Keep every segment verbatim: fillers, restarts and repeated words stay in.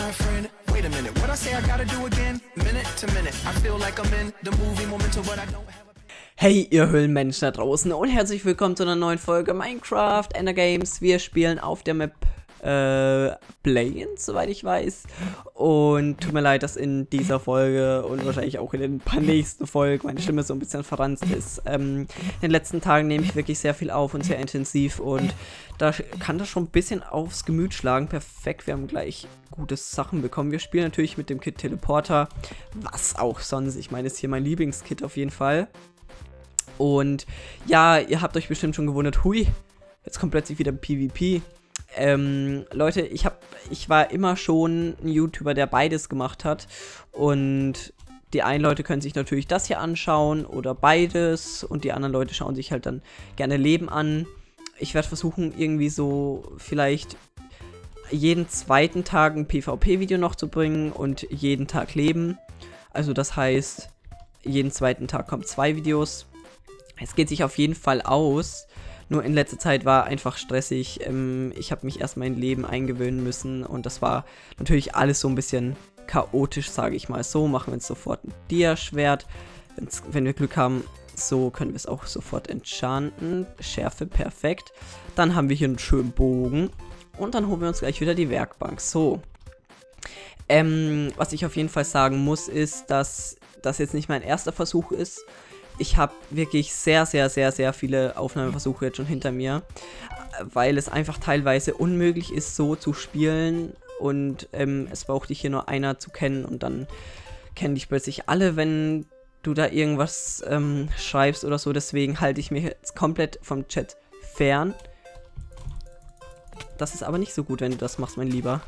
friend. Wait a minute, what I say I gotta do again? Minute to minute, I feel like I'm in the movie Momentum, but I don't have a... Hey ihr Höhlenmenschen da draußen und herzlich willkommen zu einer neuen Folge Minecraft Ender Games. Wir spielen auf der Map äh, Plains, soweit ich weiß. Und tut mir leid, dass in dieser Folge und wahrscheinlich auch in den paar nächsten Folgen meine Stimme so ein bisschen verranzt ist. Ähm, in den letzten Tagen nehme ich wirklich sehr viel auf und sehr intensiv und da kann das schon ein bisschen aufs Gemüt schlagen. Perfekt, wir haben gleich gute Sachen bekommen. Wir spielen natürlich mit dem Kit Teleporter, was auch sonst. Ich meine, ist hier mein Lieblingskit auf jeden Fall. Und ja, ihr habt euch bestimmt schon gewundert, hui, jetzt kommt plötzlich wieder PvP. Ähm, Leute, ich hab, ich war immer schon ein YouTuber, der beides gemacht hat. Und die einen Leute können sich natürlich das hier anschauen oder beides. Und die anderen Leute schauen sich halt dann gerne Leben an. Ich werde versuchen, irgendwie so vielleicht jeden zweiten Tag ein PvP-Video noch zu bringen und jeden Tag Leben. Also das heißt, jeden zweiten Tag kommen zwei Videos. Es geht sich auf jeden Fall aus, nur in letzter Zeit war einfach stressig. Ähm, ich habe mich erst mein Leben eingewöhnen müssen und das war natürlich alles so ein bisschen chaotisch, sage ich mal so. Machen wir jetzt sofort ein Dia-Schwert. Wenn wir Glück haben, so können wir es auch sofort enchanten. Schärfe, perfekt. Dann haben wir hier einen schönen Bogen und dann holen wir uns gleich wieder die Werkbank. So, ähm, was ich auf jeden Fall sagen muss, ist, dass das jetzt nicht mein erster Versuch ist. Ich habe wirklich sehr, sehr, sehr, sehr viele Aufnahmeversuche jetzt schon hinter mir, weil es einfach teilweise unmöglich ist, so zu spielen und ähm, es braucht dich hier nur einer zu kennen und dann kennen dich plötzlich alle, wenn du da irgendwas ähm, schreibst oder so. Deswegen halte ich mich jetzt komplett vom Chat fern. Das ist aber nicht so gut, wenn du das machst, mein Lieber.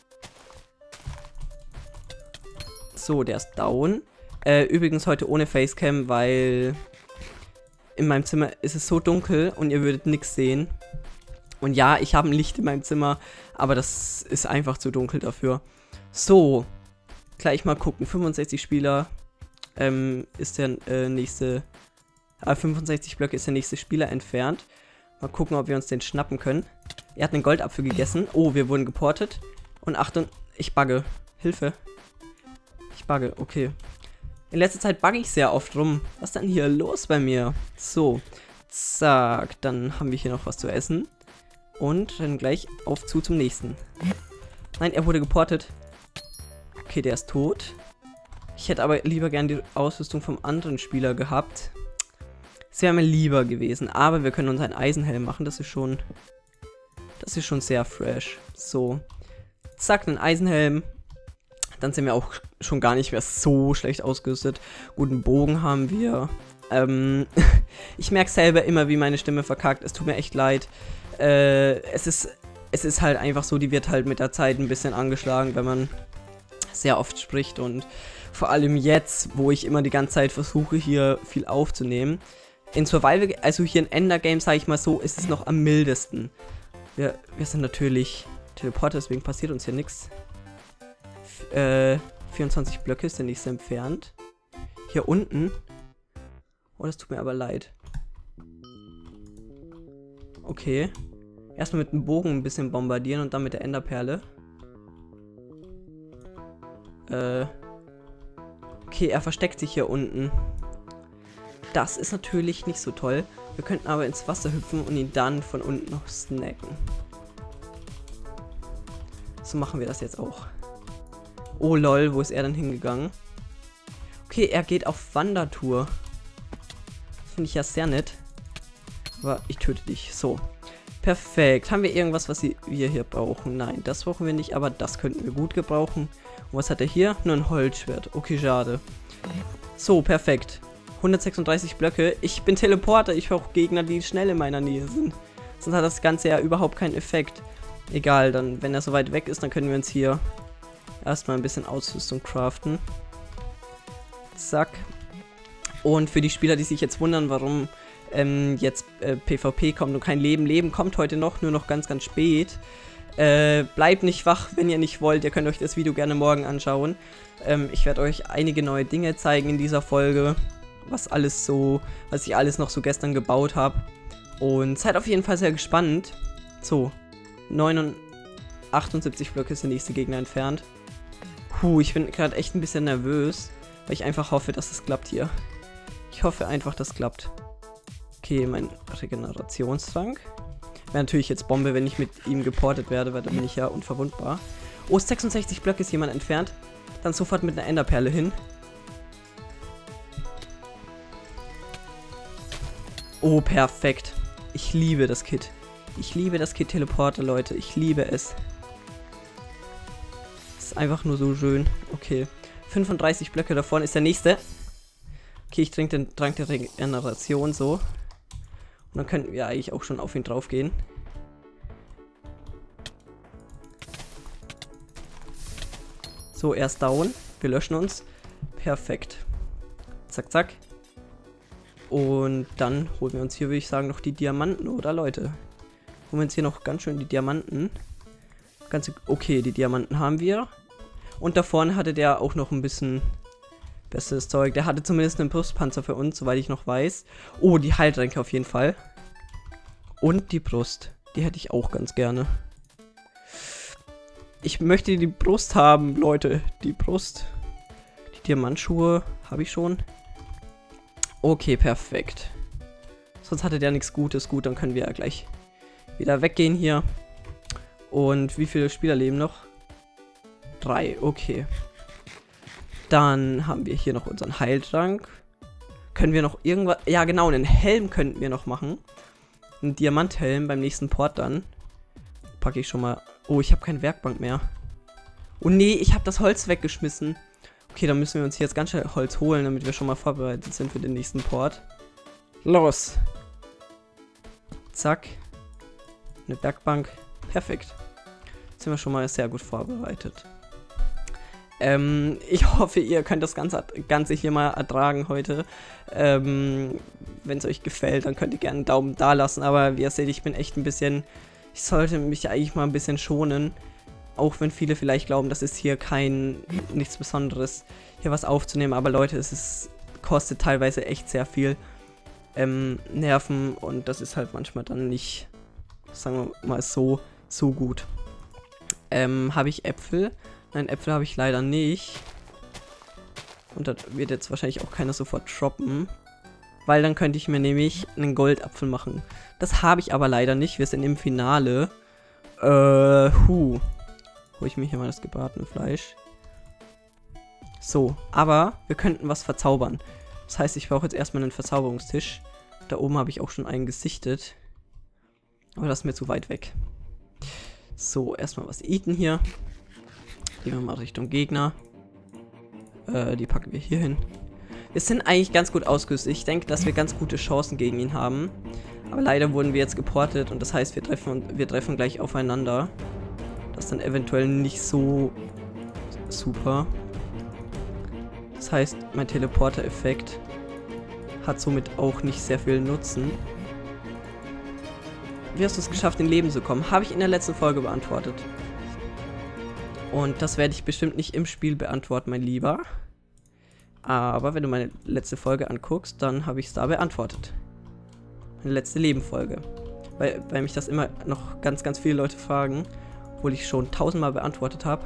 So, der ist down. Äh, übrigens heute ohne Facecam, weil in meinem Zimmer ist es so dunkel und ihr würdet nichts sehen. Und ja, ich habe ein Licht in meinem Zimmer, aber das ist einfach zu dunkel dafür. So, gleich mal gucken. fünfundsechzig Spieler ähm, ist der äh, nächste, äh, fünfundsechzig Blöcke ist der nächste Spieler entfernt. Mal gucken, ob wir uns den schnappen können. Er hat einen Goldapfel gegessen. Oh, wir wurden geportet. Und Achtung, ich bugge. Hilfe. Ich bugge, okay. In letzter Zeit bugge ich sehr oft rum. Was ist denn hier los bei mir? So, zack, dann haben wir hier noch was zu essen. Und dann gleich auf zu zum nächsten. Nein, er wurde geportet. Okay, der ist tot. Ich hätte aber lieber gern die Ausrüstung vom anderen Spieler gehabt. Es wäre mir lieber gewesen. Aber wir können uns einen Eisenhelm machen. Das ist schon... Das ist schon sehr fresh. So, zack, einen Eisenhelm. Dann sind wir auch schon gar nicht mehr so schlecht ausgerüstet. Guten Bogen haben wir. Ähm, ich merke selber immer, wie meine Stimme verkackt. Es tut mir echt leid. Äh, es ist, es ist halt einfach so, die wird halt mit der Zeit ein bisschen angeschlagen, wenn man sehr oft spricht. Und vor allem jetzt, wo ich immer die ganze Zeit versuche, hier viel aufzunehmen. In Survival, also hier in Ender Games, sage ich mal so, ist es noch am mildesten. Wir, wir sind natürlich Teleporter, deswegen passiert uns hier nichts. Äh, vierundzwanzig Blöcke ist der nächste entfernt. Hier unten. Oh, das tut mir aber leid. Okay. Erstmal mit dem Bogen ein bisschen bombardieren und dann mit der Enderperle. Äh. Okay, er versteckt sich hier unten. Das ist natürlich nicht so toll. Wir könnten aber ins Wasser hüpfen und ihn dann von unten noch snacken. So machen wir das jetzt auch. Oh lol, wo ist er dann hingegangen? Okay, er geht auf Wandertour. Das finde ich ja sehr nett. Aber ich töte dich. So. Perfekt. Haben wir irgendwas, was wir hier brauchen? Nein, das brauchen wir nicht, aber das könnten wir gut gebrauchen. Und was hat er hier? Nur ein Holzschwert. Okay, schade. So, perfekt. hundertsechsunddreißig Blöcke. Ich bin Teleporter. Ich brauche Gegner, die schnell in meiner Nähe sind. Sonst hat das Ganze ja überhaupt keinen Effekt. Egal, dann, wenn er so weit weg ist, dann können wir uns hier erstmal ein bisschen Ausrüstung craften. Zack. Und für die Spieler, die sich jetzt wundern, warum ähm, jetzt äh, PvP kommt und kein Leben. Leben kommt heute noch, nur noch ganz, ganz spät. Äh, bleibt nicht wach, wenn ihr nicht wollt. Ihr könnt euch das Video gerne morgen anschauen. Ähm, ich werde euch einige neue Dinge zeigen in dieser Folge. Was alles so, was ich alles noch so gestern gebaut habe. Und seid auf jeden Fall sehr gespannt. So, achtundsiebzig Blöcke ist der nächste Gegner entfernt. Puh, ich bin gerade echt ein bisschen nervös, weil ich einfach hoffe, dass es klappt hier. Ich hoffe einfach, das klappt. Okay, mein Regenerationstrank. Wäre natürlich jetzt Bombe, wenn ich mit ihm geportet werde, weil dann bin ich ja unverwundbar. Oh, sechsundsechzig Blöcke ist jemand entfernt. Dann sofort mit einer Enderperle hin. Oh, perfekt. Ich liebe das Kit. Ich liebe das Kit Teleporter, Leute. Ich liebe es. Ist einfach nur so schön. Okay. fünfunddreißig Blöcke davon ist der nächste. Okay, ich trinke den Trank der Regeneration so. Und dann könnten wir eigentlich auch schon auf ihn drauf gehen. So, er ist down. Wir löschen uns. Perfekt. Zack, zack. Und dann holen wir uns hier, würde ich sagen, noch die Diamanten, oder Leute? Holen wir uns hier noch ganz schön die Diamanten. Ganze, okay, die Diamanten haben wir. Und da vorne hatte der auch noch ein bisschen besseres Zeug. Der hatte zumindest einen Brustpanzer für uns, soweit ich noch weiß. Oh, die Heiltränke auf jeden Fall. Und die Brust. Die hätte ich auch ganz gerne. Ich möchte die Brust haben, Leute. Die Brust. Die Diamantschuhe habe ich schon. Okay, perfekt. Sonst hatte der nichts Gutes. Gut, dann können wir ja gleich wieder weggehen hier. Und wie viele Spieler leben noch? Drei, okay. Dann haben wir hier noch unseren Heiltrank. Können wir noch irgendwas... Ja, genau, einen Helm könnten wir noch machen. Einen Diamanthelm beim nächsten Port dann. Packe ich schon mal... Oh, ich habe keine Werkbank mehr. Oh nee, ich habe das Holz weggeschmissen. Okay, dann müssen wir uns hier jetzt ganz schnell Holz holen, damit wir schon mal vorbereitet sind für den nächsten Port. Los. Zack. Eine Werkbank. Perfekt. Jetzt sind wir schon mal sehr gut vorbereitet. Ähm, ich hoffe, ihr könnt das Ganze, Ganze hier mal ertragen heute. Ähm, wenn es euch gefällt, dann könnt ihr gerne einen Daumen da lassen. Aber wie ihr seht, ich bin echt ein bisschen... Ich sollte mich eigentlich mal ein bisschen schonen. Auch wenn viele vielleicht glauben, das ist hier kein... nichts Besonderes, hier was aufzunehmen. Aber Leute, es ist, kostet teilweise echt sehr viel ähm, Nerven. Und das ist halt manchmal dann nicht, sagen wir mal, so, so gut. Ähm, habe ich Äpfel? Nein, Äpfel habe ich leider nicht. Und das wird jetzt wahrscheinlich auch keiner sofort droppen. Weil dann könnte ich mir nämlich einen Goldapfel machen. Das habe ich aber leider nicht. Wir sind im Finale. Äh, hu. Hol ich mir hier mal das gebratene Fleisch. So, aber wir könnten was verzaubern. Das heißt, ich brauche jetzt erstmal einen Verzauberungstisch. Da oben habe ich auch schon einen gesichtet. Aber das ist mir zu weit weg. So, erstmal was eaten hier. Gehen wir mal Richtung Gegner. Äh, die packen wir hier hin. Wir sind eigentlich ganz gut ausgerüstet. Ich denke, dass wir ganz gute Chancen gegen ihn haben. Aber leider wurden wir jetzt geportet und das heißt, wir treffen, wir treffen gleich aufeinander. Das ist dann eventuell nicht so super. Das heißt, mein Teleporter-Effekt hat somit auch nicht sehr viel Nutzen. Wie hast du es geschafft, in Leben zu kommen? Habe ich in der letzten Folge beantwortet. Und das werde ich bestimmt nicht im Spiel beantworten, mein Lieber. Aber wenn du meine letzte Folge anguckst, dann habe ich es da beantwortet. Meine letzte Lebenfolge. Weil, weil mich das immer noch ganz, ganz viele Leute fragen, obwohl ich schon tausendmal beantwortet habe.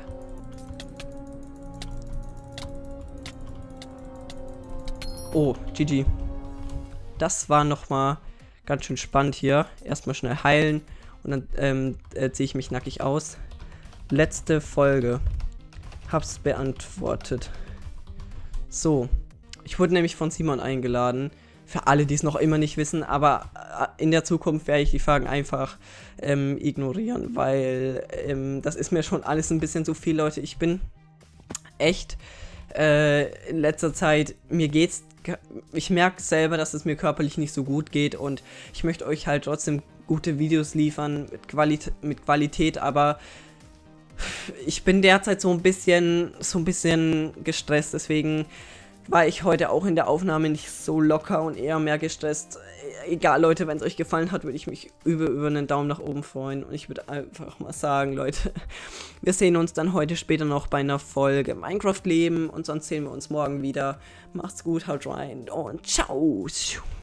Oh, G G. Das war nochmal ganz schön spannend hier. Erstmal schnell heilen und dann ähm, äh, ziehe ich mich nackig aus. Letzte Folge. Hab's beantwortet. So. Ich wurde nämlich von Simon eingeladen. Für alle, die es noch immer nicht wissen. Aber in der Zukunft werde ich die Fragen einfach ähm, ignorieren. Weil ähm, das ist mir schon alles ein bisschen zu viel, Leute. Ich bin echt äh, in letzter Zeit, mir geht's, ich merke selber, dass es mir körperlich nicht so gut geht. Und ich möchte euch halt trotzdem gute Videos liefern mit, Qualit mit Qualität. Aber ich bin derzeit so ein bisschen, so ein bisschen gestresst, deswegen war ich heute auch in der Aufnahme nicht so locker und eher mehr gestresst. Egal, Leute, wenn es euch gefallen hat, würde ich mich über, über einen Daumen nach oben freuen. Und ich würde einfach mal sagen, Leute, wir sehen uns dann heute später noch bei einer Folge Minecraft Leben und sonst sehen wir uns morgen wieder. Macht's gut, haut rein und ciao!